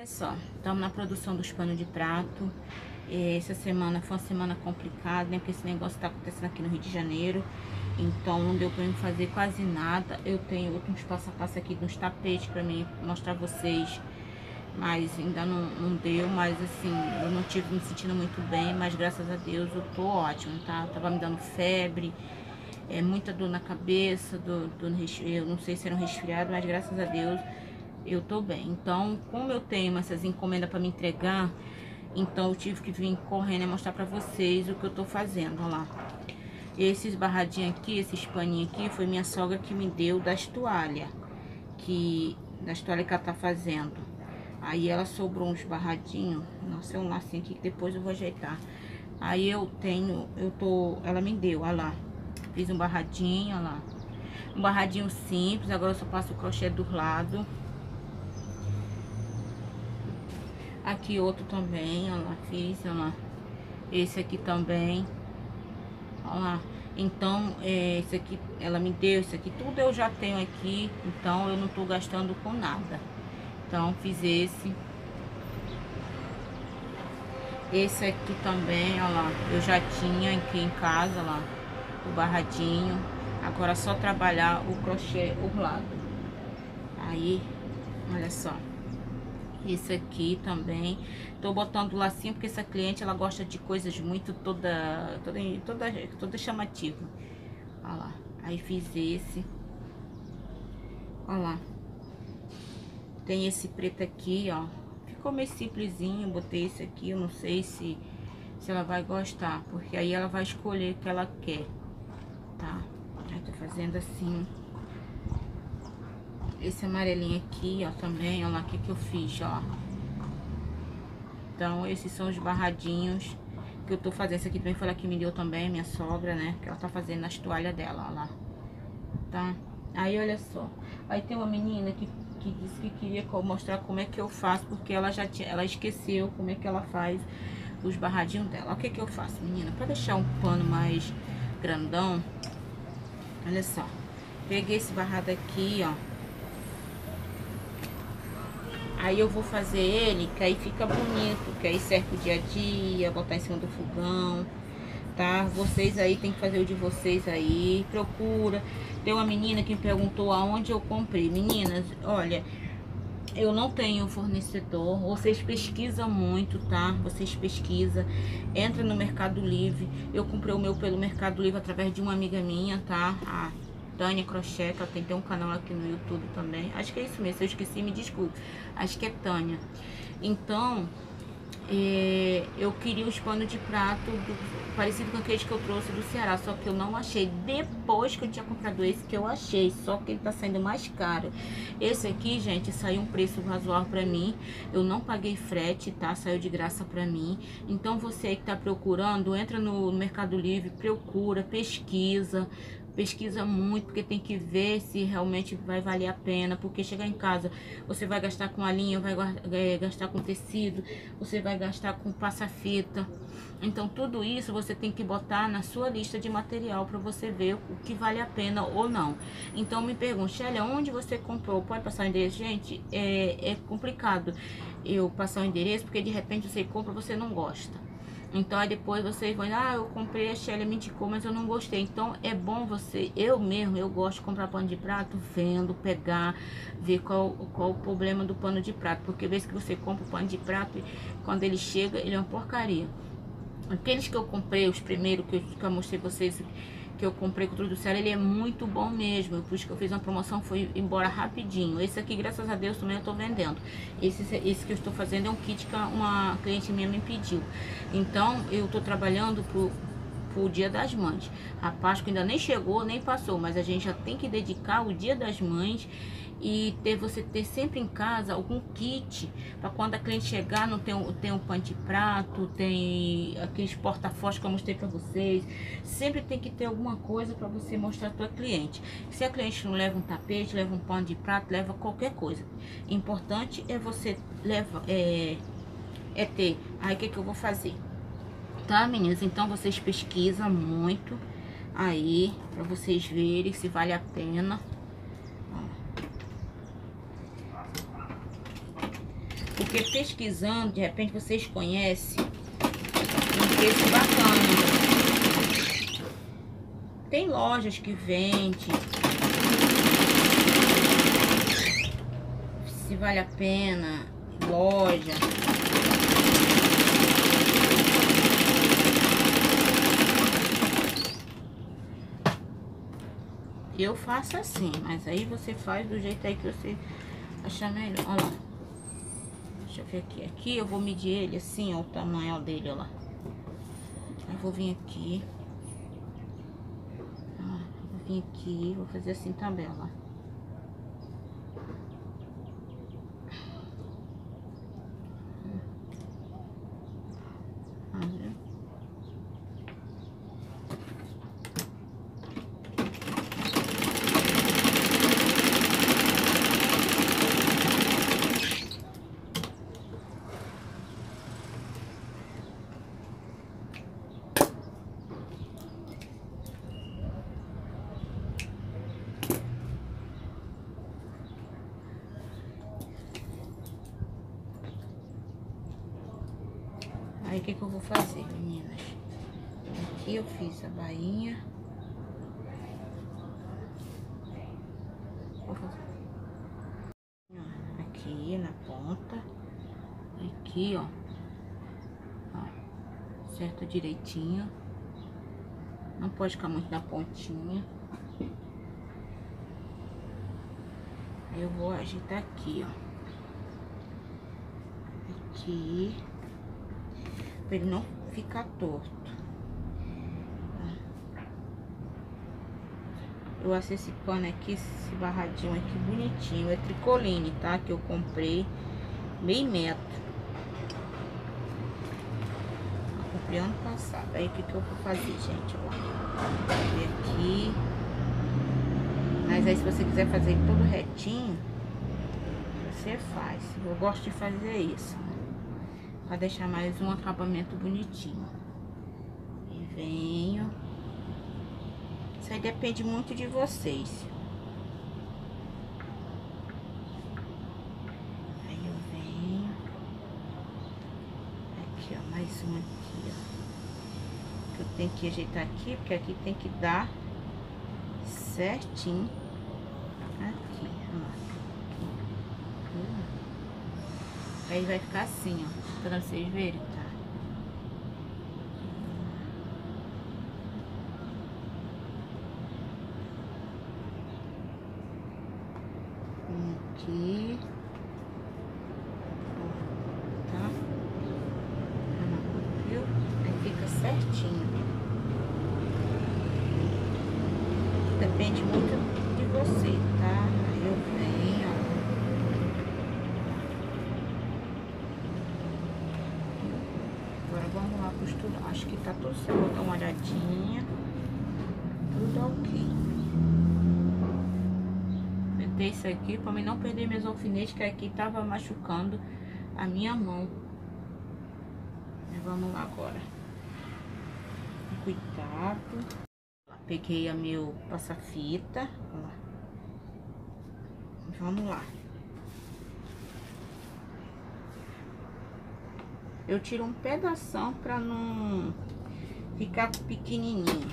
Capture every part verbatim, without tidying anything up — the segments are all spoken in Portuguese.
Olha só, estamos na produção dos panos de prato. Essa semana foi uma semana complicada, né? Porque esse negócio tá acontecendo aqui no Rio de Janeiro. Então não deu pra mim fazer quase nada. Eu tenho outros passo a passo aqui nos tapetes pra mim mostrar a vocês. Mas ainda não, não deu, mas assim, eu não tive me sentindo muito bem. Mas graças a Deus eu tô ótimo, tá? Eu tava me dando febre, é, muita dor na cabeça, do, do, eu não sei se era um resfriado, mas graças a Deus eu tô bem. Então, como eu tenho essas encomendas para me entregar, então eu tive que vir correndo e mostrar para vocês o que eu tô fazendo, ó lá. Esses barradinhos aqui, esses paninhos aqui, foi minha sogra que me deu das toalhas, que das toalhas que ela tá fazendo. Aí ela sobrou uns barradinhos, nossa, é um lacinho aqui que depois eu vou ajeitar. Aí eu tenho, eu tô, ela me deu, ó lá. Fiz um barradinho, ó lá. Um barradinho simples, agora eu só passo o crochê do lado. Aqui outro também, ó lá, fiz, ó lá. Esse aqui também, ó lá. Então, é, esse aqui, ela me deu, esse aqui, tudo eu já tenho aqui. Então, eu não tô gastando com nada. Então, fiz esse. Esse aqui também, ó lá. Eu já tinha aqui em casa, ó lá, o barradinho. Agora é só trabalhar o crochê orlado. Aí, olha só. Esse aqui também. Tô botando lacinho porque essa cliente, ela gosta de coisas muito toda, toda, toda, toda chamativa. Olha lá. Aí fiz esse. Olha lá. Tem esse preto aqui, ó. Ficou meio simplesinho. Botei esse aqui. Eu não sei se, se ela vai gostar. Porque aí ela vai escolher o que ela quer. Tá? Aí tô fazendo assim. Esse amarelinho aqui, ó, também, ó lá, o que que eu fiz, ó. Então, esses são os barradinhos que eu tô fazendo. Esse aqui também foi ela que me deu também, minha sogra, né? Que ela tá fazendo nas toalhas dela, ó lá. Tá? Aí, olha só. Aí tem uma menina que, que disse que queria mostrar como é que eu faço, porque ela já tinha, ela esqueceu como é que ela faz os barradinhos dela. O que que eu faço, menina? Pra deixar um pano mais grandão, olha só. Peguei esse barrado aqui, ó. Aí eu vou fazer ele, que aí fica bonito, que aí serve pro dia a dia, botar em cima do fogão, tá? Vocês aí tem que fazer o de vocês aí, procura. Tem uma menina que me perguntou aonde eu comprei. Meninas, olha, eu não tenho fornecedor, vocês pesquisam muito, tá? Vocês pesquisam, entra no Mercado Livre. Eu comprei o meu pelo Mercado Livre através de uma amiga minha, tá? A Tânia Crochê, que ela tem, tem um canal aqui no YouTube também. Acho que é isso mesmo, se eu esqueci, me desculpe. Acho que é Tânia. Então, é, eu queria os panos de prato do, parecido com aqueles que eu trouxe do Ceará, só que eu não achei. Depois que eu tinha comprado esse, que eu achei, só que ele tá saindo mais caro. Esse aqui, gente, saiu um preço razoável pra mim. Eu não paguei frete, tá? Saiu de graça pra mim. Então, você aí que tá procurando, entra no Mercado Livre, procura, pesquisa. Pesquisa muito, porque tem que ver se realmente vai valer a pena. Porque chegar em casa, você vai gastar com a linha, vai gastar com tecido, você vai gastar com passa-fita. Então, tudo isso você tem que botar na sua lista de material para você ver o que vale a pena ou não. Então, me pergunte, Shelly, onde você comprou? Pode passar o endereço? Gente, é, é complicado eu passar o endereço, porque de repente você compra, você não gosta. Então, aí depois vocês vão, ah, eu comprei, a Shelly me indicou, mas eu não gostei. Então, é bom você, eu mesmo, eu gosto de comprar pano de prato, vendo, pegar, ver qual, qual o problema do pano de prato. Porque vez que você compra o pano de prato, quando ele chega, ele é uma porcaria. Aqueles que eu comprei, os primeiros que eu, que eu mostrei pra vocês, que eu comprei com o do Ceará, ele é muito bom mesmo. Por isso que eu fiz uma promoção, foi embora rapidinho. Esse aqui, graças a Deus, também eu tô vendendo. Esse, esse que eu estou fazendo é um kit que uma cliente minha me pediu. Então, eu tô trabalhando pro, pro Dia das Mães. A Páscoa ainda nem chegou, nem passou, mas a gente já tem que dedicar o Dia das Mães e ter, você ter sempre em casa algum kit, para quando a cliente chegar, não tem, tem um pano de prato, tem aqueles porta-fós que eu mostrei para vocês. Sempre tem que ter alguma coisa para você mostrar para tua cliente. Se a cliente não leva um tapete, leva um pano de prato, leva qualquer coisa. Importante é você leva, é, é ter. Aí o que que eu vou fazer? Tá, meninas? Então vocês pesquisam muito aí, para vocês verem se vale a pena. Porque pesquisando, de repente vocês conhecem um preço bacana. Tem lojas que vendem. Se vale a pena, loja. Eu faço assim, mas aí você faz do jeito aí que você achar melhor. Olha lá. Deixa eu ver aqui. Aqui eu vou medir ele assim, ó, o tamanho dele, ó lá. Eu vou vir aqui. Ó, vou vir aqui, vou fazer assim também, ó lá. Aí, o que que eu vou fazer, meninas? Aqui eu fiz a bainha. Vou fazer aqui na ponta. Aqui, ó. Ó, certo direitinho. Não pode ficar muito na pontinha. Aí eu vou agitar aqui, ó. Aqui. Pra ele não ficar torto. Eu achei esse pano aqui, esse barradinho aqui bonitinho. É tricoline, tá? Que eu comprei meio metro. Eu comprei ano passado. Aí o que que eu vou fazer, gente? Ó, vou ver aqui. Mas aí se você quiser fazer todo retinho, você faz. Eu gosto de fazer isso, né? Pra deixar mais um acabamento bonitinho. E venho. Isso aí depende muito de vocês. Aí eu venho. Aqui, ó, mais um aqui, ó. Que eu tenho que ajeitar aqui, porque aqui tem que dar certinho. Aqui, ó. Aí vai ficar assim, ó, pra vocês verem, tá? Aqui. Tá? Viu? Aí fica certinho. Depende muito de você, tá? Aí eu venho, ó. Agora vamos lá costurar. Acho que tá tudo certo. Vou dar uma olhadinha. Tudo ok. Meti isso aqui pra mim não perder meus alfinetes, que aqui tava machucando a minha mão. E vamos lá agora. Cuidado. Peguei a meu passa-fita. Vamos lá. Eu tiro um pedação pra não ficar pequenininho.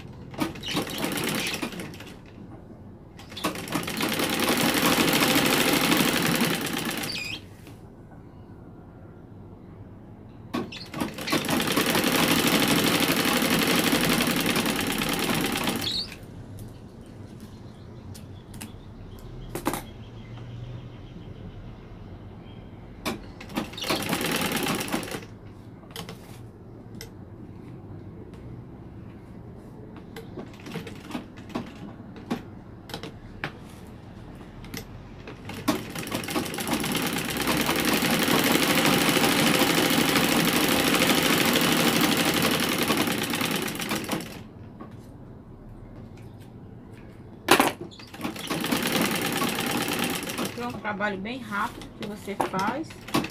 É um trabalho bem rápido que você faz.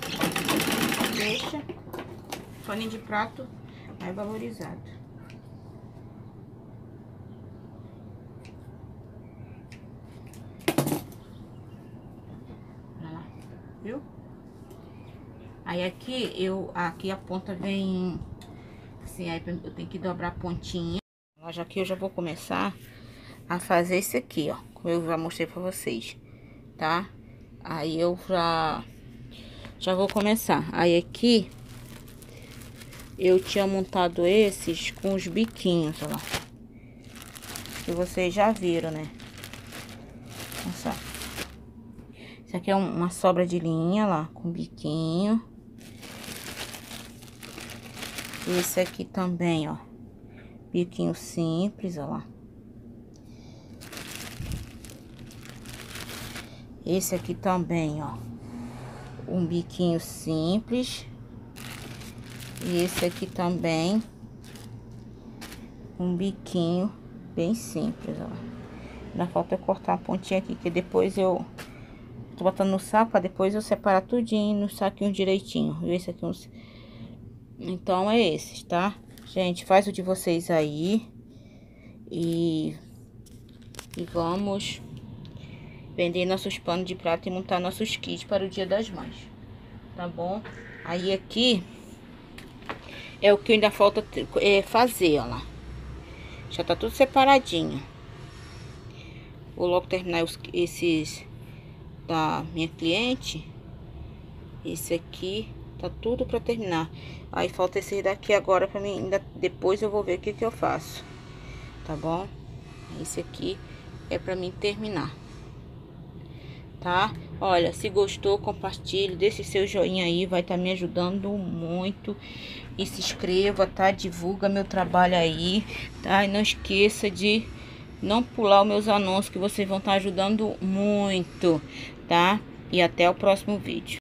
Deixa o paninho de prato mais valorizado. Olha lá, viu? Aí aqui, eu, aqui a ponta vem assim, aí eu tenho que dobrar a pontinha. Já que eu já vou começar a fazer isso aqui, ó, como eu já mostrei pra vocês, tá? Aí eu já, já vou começar. Aí aqui, eu tinha montado esses com os biquinhos, ó lá. Que vocês já viram, né? Nossa. Isso aqui é uma sobra de linha lá, com biquinho. Esse aqui também, ó. Biquinho simples, ó lá. Esse aqui também, ó. Um biquinho simples. E esse aqui também. Um biquinho bem simples, ó. Ainda falta eu cortar a pontinha aqui, que depois eu tô botando no saco, pra depois eu separar tudinho no saquinho direitinho. Esse aqui, uns... Então, é esses, tá? Gente, faz o de vocês aí. E... E vamos vender nossos panos de prata e montar nossos kits para o Dia das Mães. Tá bom? Aí aqui... É o que ainda falta é, fazer, ó lá. Já tá tudo separadinho. Vou logo terminar os, esses da minha cliente. Esse aqui tá tudo pra terminar. Aí falta esse daqui agora pra mim. Ainda, depois eu vou ver o que que eu faço. Tá bom? Esse aqui é pra mim terminar. Tá? Olha, se gostou, compartilhe, deixe seu joinha aí, vai estar tá me ajudando muito. E se inscreva, tá? Divulga meu trabalho aí, tá? E não esqueça de não pular os meus anúncios, que vocês vão estar tá ajudando muito, tá? E até o próximo vídeo.